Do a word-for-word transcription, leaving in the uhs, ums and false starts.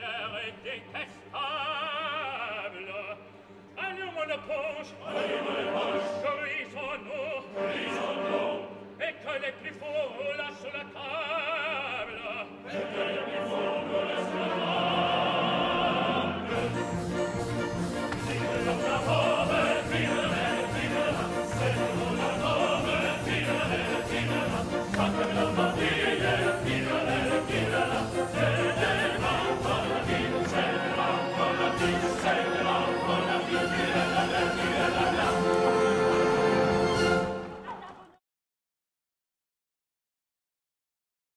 vulgaire et détestable. Allons à la poche, grisons-nous, et que les plus faux lâchent la table.